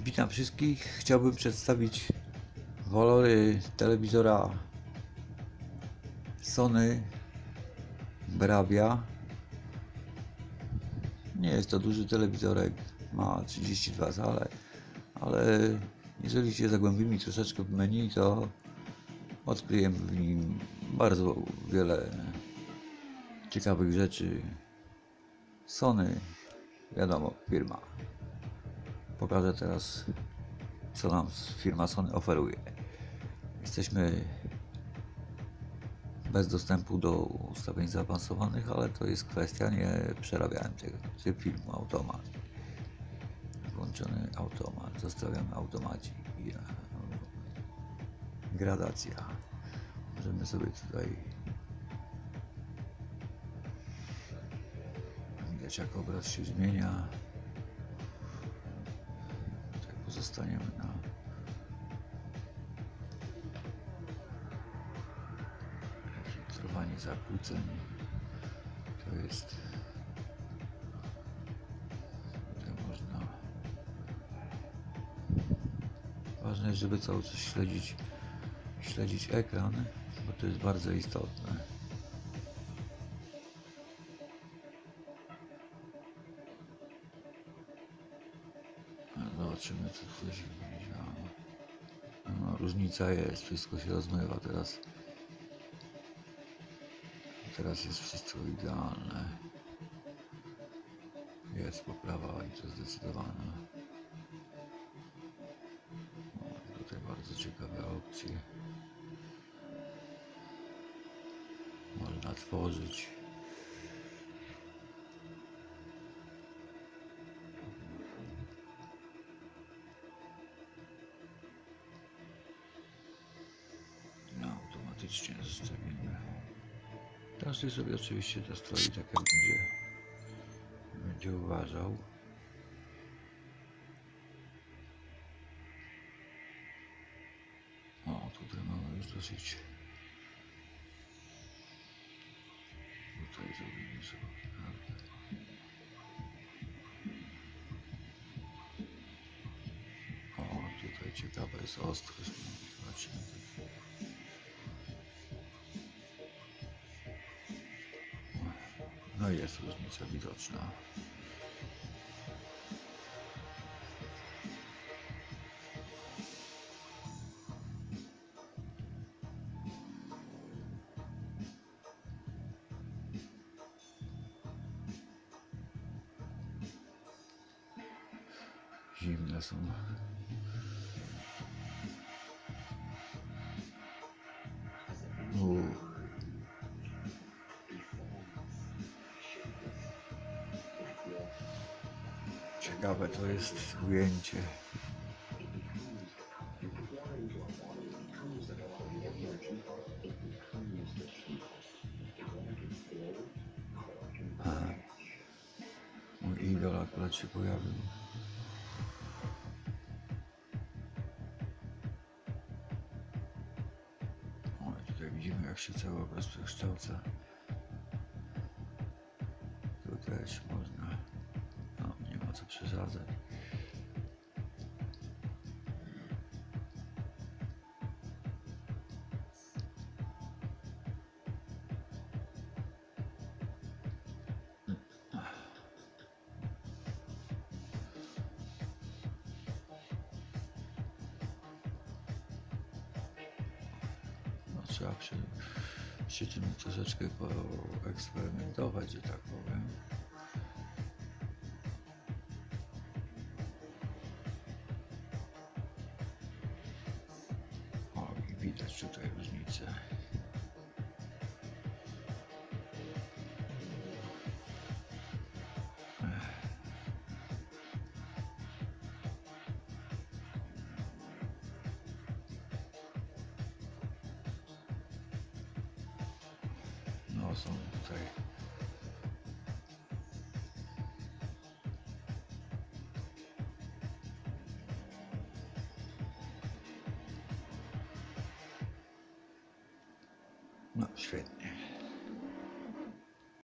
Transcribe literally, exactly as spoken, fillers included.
Witam wszystkich. Chciałbym przedstawić walory telewizora Sony Bravia. Nie jest to duży telewizorek, ma trzydzieści dwa cale, ale jeżeli się zagłębimy troszeczkę w menu, to odkryjemy w nim bardzo wiele ciekawych rzeczy. Sony, wiadomo, firma. Pokażę teraz, co nam firma Sony oferuje. Jesteśmy bez dostępu do ustawień zaawansowanych, ale to jest kwestia, nie przerabiałem tego. Tryb filmu, automat. Włączony automat, zostawiamy automaci. Gradacja. Możemy sobie tutaj widać, jak obraz się zmienia. Tutaj pozostaniemy na filtrowanie zakłóceń. To jest, tutaj można, ważne jest, żeby cały czas śledzić śledzić ekran, bo to jest bardzo istotne. Zobaczymy, co tutaj się działo. No, różnica jest, wszystko się rozmywa teraz. Teraz jest wszystko idealne. Jest poprawa i to zdecydowana. O, tutaj bardzo ciekawe opcje. Można tworzyć. No, automatycznie zestawimy. Każdy sobie oczywiście dostroi tak, jak będzie, będzie uważał. O, tutaj mamy już dosyć. Tutaj zrobimy sobie kartę. O, tutaj ciekawa jest ostrość. Zobaczymy. No i jest różnica widoczna. Zimne są. U. Ciekawe to jest ujęcie. A, mój idol akurat się pojawił. O, tutaj widzimy, jak się cały obraz przekształca. Tu też można. No, nie ma co przesadzać. No, trzeba przy, przy tym troszeczkę poeksperymentować, że tak powiem. Widać tutaj różnicę. No, są tutaj no, świetnie.